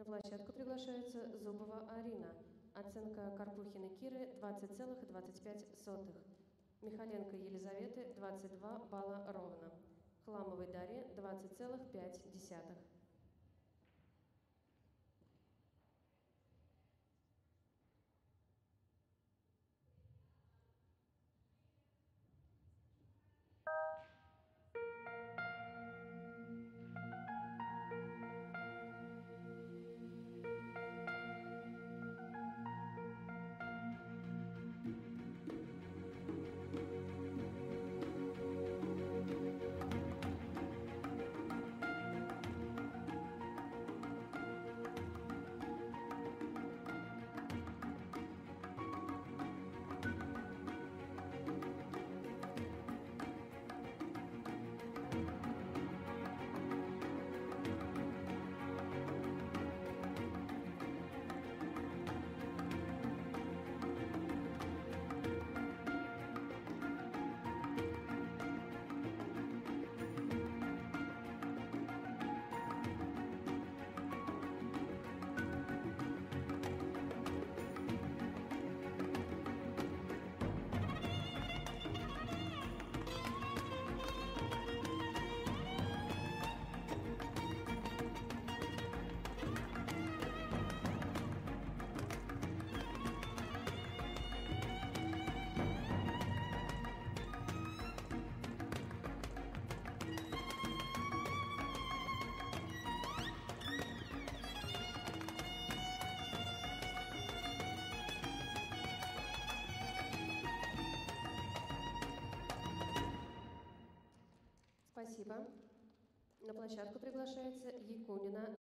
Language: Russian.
площадку приглашается Зубова Арина. Оценка Карпухиной Киры 20,25. Михаленко Елизаветы 22 балла ровно. Хламовой Дарье 20,5. Спасибо. На площадку приглашается Якунина